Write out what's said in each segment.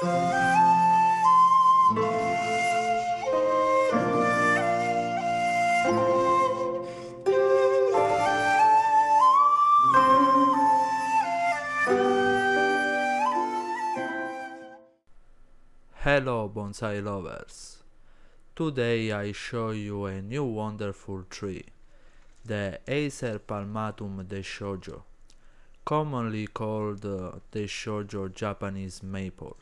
Hello bonsai lovers! Today I show you a new wonderful tree, the Acer Palmatum Deshojo, commonly called Deshojo Japanese maple.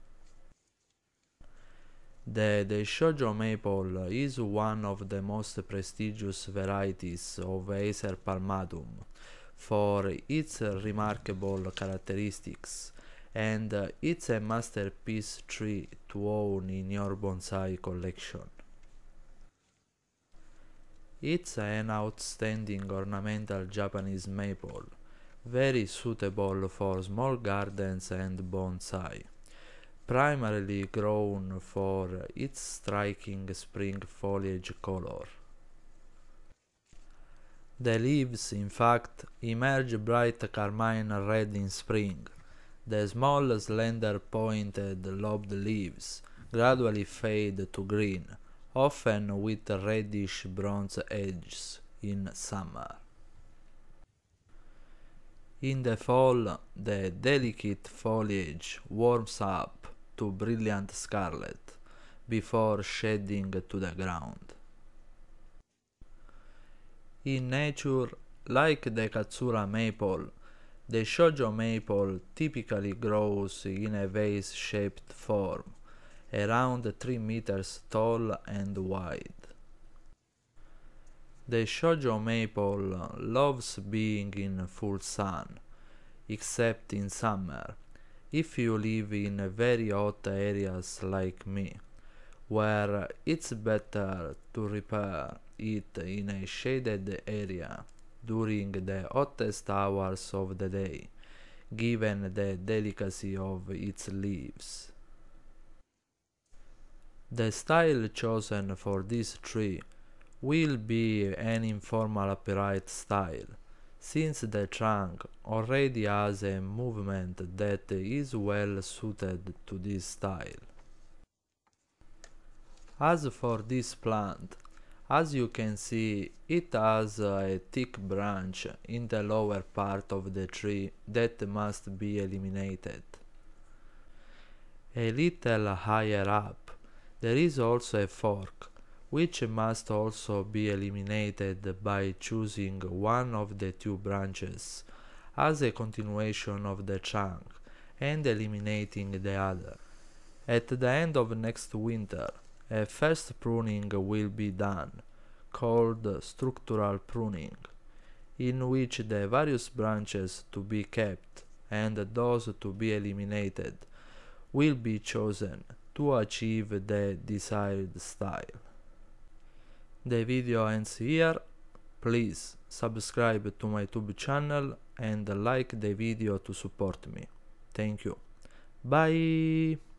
The Deshojo maple is one of the most prestigious varieties of Acer Palmatum for its remarkable characteristics, and it's a masterpiece tree to own in your bonsai collection. It's an outstanding ornamental Japanese maple, very suitable for small gardens and bonsai, primarily grown for its striking spring foliage color. The leaves, in fact, emerge bright carmine red in spring. The small, slender, pointed, lobed leaves gradually fade to green, often with reddish bronze edges in summer. In the fall, the delicate foliage warms up to brilliant scarlet before shedding to the ground. In nature, like the Katsura maple, the Deshojo maple typically grows in a vase-shaped form, around 3 meters tall and wide. The Deshojo maple loves being in full sun, except in summer, if you live in very hot areas like me, where it's better to repair it in a shaded area during the hottest hours of the day, given the delicacy of its leaves. The style chosen for this tree will be an informal upright style, since the trunk already has a movement that is well suited to this style. As for this plant, as you can see, it has a thick branch in the lower part of the tree that must be eliminated. A little higher up, there is also a fork, which must also be eliminated by choosing one of the two branches as a continuation of the trunk and eliminating the other. At the end of next winter, a first pruning will be done, called structural pruning, in which the various branches to be kept and those to be eliminated will be chosen to achieve the desired style. The video ends here. Please subscribe to my YouTube channel and like the video to support me. Thank you. Bye!